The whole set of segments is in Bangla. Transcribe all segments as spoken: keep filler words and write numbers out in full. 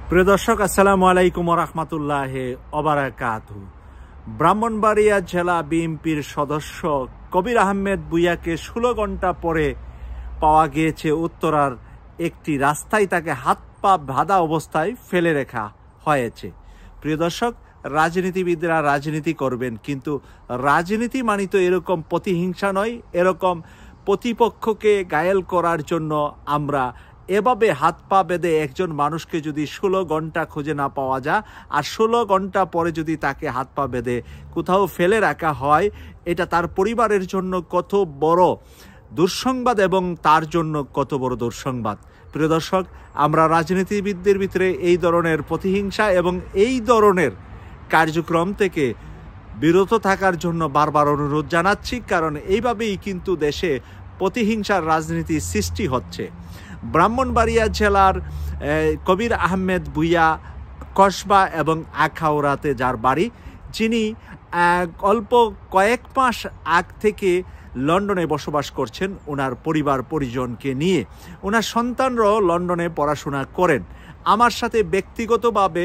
প্রিয় দর্শক, আসসালামু আলাইকুম ওয়া রাহমাতুল্লাহি ওয়া বারাকাতুহু। ব্রাহ্মণবাড়িয়া জেলা বিএনপির সদস্য কবির আহমেদ ভূঁইয়াকে ষোলো ঘন্টা পরে পাওয়া গিয়েছে উত্তরার একটি রাস্তায়। তাকে হাত পা বাঁধা অবস্থায় ফেলে রাখা হয়েছে। প্রিয় দর্শক, রাজনীতিবিদরা রাজনীতি করবেন, কিন্তু রাজনীতি মানে তো এরকম প্রতিহিংসা নয়। এরকম প্রতিপক্ষকে ঘায়েল করার জন্য আমরা এভাবে হাত পা বেঁধে একজন মানুষকে যদি ষোলো ঘন্টা খুঁজে না পাওয়া যায়, আর ষোলো ঘন্টা পরে যদি তাকে হাত পা বেঁধে কোথাও ফেলে রাখা হয়, এটা তার পরিবারের জন্য কত বড় দুঃসংবাদ এবং তার জন্য কত বড় দুঃসংবাদ। প্রিয় দর্শক, আমরা রাজনীতিবিদদের ভিতরে এই ধরনের প্রতিহিংসা এবং এই ধরনের কার্যক্রম থেকে বিরত থাকার জন্য বারবার অনুরোধ জানাচ্ছি, কারণ এইভাবেই কিন্তু দেশে প্রতিহিংসার রাজনীতি সৃষ্টি হচ্ছে। ব্রাহ্মণবাড়িয়া জেলার কবির আহমেদ ভূঁইয়া কসবা এবং আখাউড়াতে যার বাড়ি, যিনি অল্প কয়েক মাস আগ থেকে লন্ডনে বসবাস করছেন ওনার পরিবার পরিজনকে নিয়ে। ওনার সন্তানরাও লন্ডনে পড়াশোনা করেন। আমার সাথে ব্যক্তিগতভাবে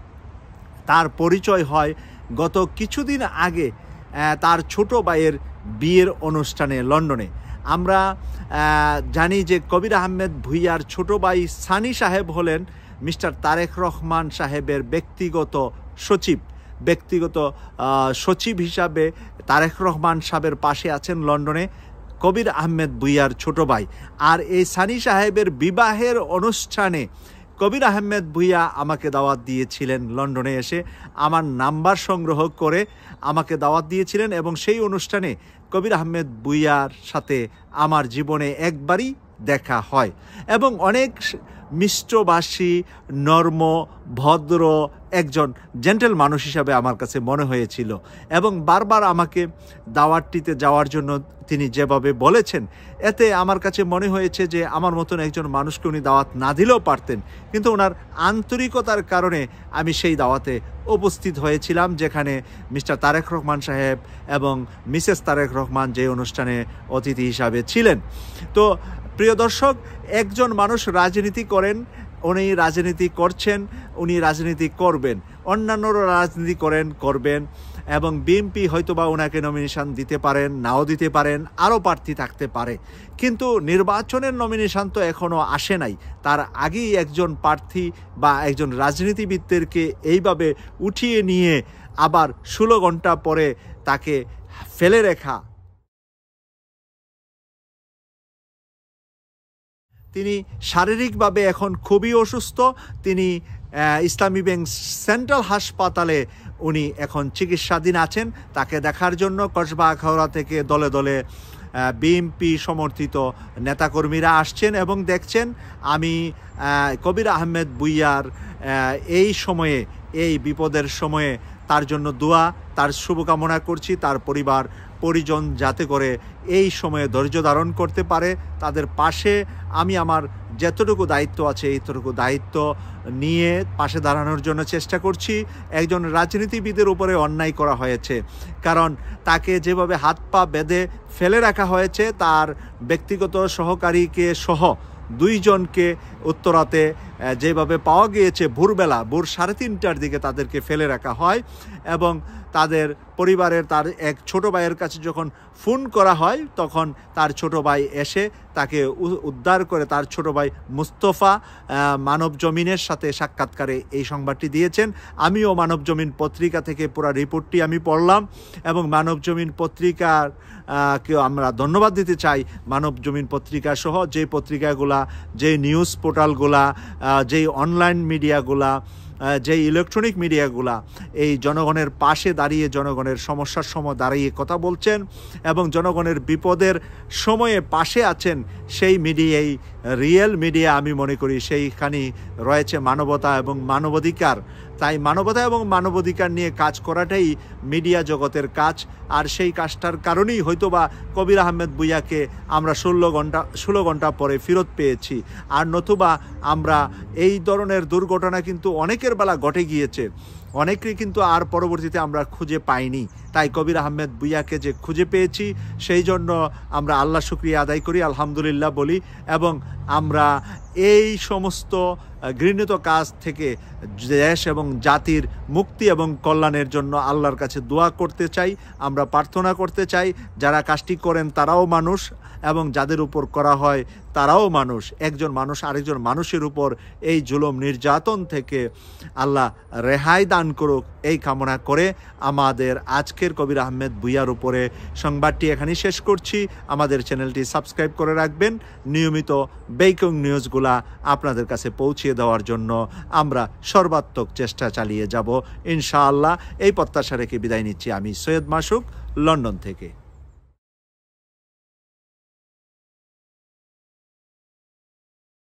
তার পরিচয় হয় গত কিছুদিন আগে তার ছোট ভাইয়ের বিয়ের অনুষ্ঠানে লন্ডনে। আমরা জানি যে কবির আহমেদ ভূঁইয়ার ছোট ভাই সানি সাহেব হলেন মিস্টার তারেক রহমান সাহেবের ব্যক্তিগত সচিব। ব্যক্তিগত সচিব হিসাবে তারেক রহমান সাহেবের পাশে আছেন লন্ডনে কবির আহমেদ ভূঁইয়ার ছোট ভাই। আর এই সানি সাহেবের বিবাহের অনুষ্ঠানে কবির আহমেদ ভূঁইয়া আমাকে দাওয়াত দিয়েছিলেন। লন্ডনে এসে আমার নাম্বার সংগ্রহ করে আমাকে দাওয়াত দিয়েছিলেন, এবং সেই অনুষ্ঠানে কবির আহমেদ ভূঁইয়ার সাথে আমার জীবনে একবারই দেখা হয়, এবং অনেক মিষ্টভাষী, নর্ম, ভদ্র একজন জেন্টেল মানুষ হিসাবে আমার কাছে মনে হয়েছিল। এবং বারবার আমাকে দাওয়াতটিতে যাওয়ার জন্য তিনি যেভাবে বলেছেন, এতে আমার কাছে মনে হয়েছে যে আমার মতন একজন মানুষকে উনি দাওয়াত না দিলেও পারতেন, কিন্তু ওনার আন্তরিকতার কারণে আমি সেই দাওয়াতে উপস্থিত হয়েছিলাম, যেখানে মিস্টার তারেক রহমান সাহেব এবং মিসেস তারেক রহমান যে অনুষ্ঠানে অতিথি হিসাবে ছিলেন। তো প্রিয় দর্শক, একজন মানুষ রাজনীতি করেন, উনি রাজনীতি করছেন, উনি রাজনীতি করবেন, অন্যান্যরা রাজনীতি করেন করবেন, এবং বিএনপি হয়তোবা ওনাকে নমিনেশন দিতে পারেন, নাও দিতে পারেন, আরও প্রার্থী থাকতে পারে, কিন্তু নির্বাচনের নমিনেশন তো এখনও আসে নাই। তার আগেই একজন প্রার্থী বা একজন রাজনীতিবিদদেরকে এইভাবে উঠিয়ে নিয়ে আবার ষোলো ঘন্টা পরে তাকে ফেলে রেখা। তিনি শারীরিকভাবে এখন খুবই অসুস্থ। তিনি ইসলামী ব্যাংক সেন্ট্রাল হাসপাতালে উনি এখন চিকিৎসাধীন আছেন। তাকে দেখার জন্য কসবা আখাউড়া থেকে দলে দলে বিএনপি সমর্থিত নেতাকর্মীরা আসছেন এবং দেখছেন। আমি কবির আহমেদ ভূঁইয়ার এই সময়ে, এই বিপদের সময়ে তার জন্য দোয়া, তার শুভকামনা করছি। তার পরিবার পরিজন যাতে করে এই সময়ে ধৈর্য ধারণ করতে পারে, তাদের পাশে আমি আমার যতটুকু দায়িত্ব আছে এইটুকু দায়িত্ব নিয়ে পাশে দাঁড়ানোর জন্য চেষ্টা করছি। একজন রাজনীতিবিদের উপরে অন্যায় করা হয়েছে, কারণ তাকে যেভাবে হাত পা বেঁধে ফেলে রাখা হয়েছে, তার ব্যক্তিগত সহকারীকে সহ দুইজনকে উত্তরাতে যেভাবে পাওয়া গিয়েছে, ভোরবেলা ভোর সাড়ে তিনটার দিকে তাদেরকে ফেলে রাখা হয়, এবং তাদের পরিবারের তার এক ছোট ভাইয়ের কাছে যখন ফোন করা হয়, তখন তার ছোট ভাই এসে তাকে উদ্ধার করে। তার ছোট ভাই মুস্তফা মানব জমিনের সাথে সাক্ষাৎকারে এই সংবাদটি দিয়েছেন। আমিও মানব জমিন পত্রিকা থেকে পুরো রিপোর্টটি আমি পড়লাম, এবং মানব জমিন পত্রিকার কেউ আমরা ধন্যবাদ দিতে চাই। মানব জমিন পত্রিকা সহ যে পত্রিকাগুলা, যে নিউজ পোর্টালগুলা, যেই অনলাইন মিডিয়াগুলা, যেই ইলেকট্রনিক মিডিয়াগুলা এই জনগণের পাশে দাঁড়িয়ে জনগণের সমস্যার সময় দাঁড়িয়ে কথা বলছেন এবং জনগণের বিপদের সময়ে পাশে আছেন, সেই মিডিয়াই রিয়েল মিডিয়া আমি মনে করি। সেইখানেই রয়েছে মানবতা এবং মানবাধিকার। তাই মানবতা এবং মানবাধিকার নিয়ে কাজ করাটাই মিডিয়া জগতের কাজ। আর সেই কাজটার কারণেই হয়তোবা কবির আহমেদ ভূঁইয়াকে আমরা ষোলো ঘন্টা ষোলো ঘন্টা পরে ফেরত পেয়েছি। আর নতুবা আমরা এই ধরনের দুর্ঘটনা কিন্তু অনেকের বেলা ঘটে গিয়েছে, অনেকেই কিন্তু আর পরবর্তীতে আমরা খুঁজে পাইনি। তাই কবির আহমেদ ভূঁইয়াকে যে খুঁজে পেয়েছি, সেই জন্য আমরা আল্লাহ শুকরিয়া আদায় করি, আলহামদুলিল্লাহ বলি, এবং আমরা এই সমস্ত ঘৃণিত কাজ থেকে দেশ এবং জাতির মুক্তি এবং কল্যাণের জন্য আল্লাহর কাছে দোয়া করতে চাই, আমরা প্রার্থনা করতে চাই। যারা কাজটি করেন তারাও মানুষ এবং যাদের উপর করা হয় তারাও মানুষ। একজন মানুষ আরেকজন মানুষের উপর এই জুলুম নির্যাতন থেকে আল্লাহ রেহাই দান করুক এই কামনা করে আমাদের আজকের কবির আহমেদ ভূঁইয়ার উপরে সংবাদটি এখানেই শেষ করছি। আমাদের চ্যানেলটি সাবস্ক্রাইব করে রাখবেন। নিয়মিত ব্রেকিং নিউজগুলা আপনাদের কাছে পৌঁছিয়ে দেওয়ার জন্য আমরা সর্বাত্মক চেষ্টা চালিয়ে যাব ইনশাআল্লাহ। এই প্রত্যাশা রেখে বিদায় নিচ্ছি আমি সৈয়দ মাসুক, লন্ডন থেকে।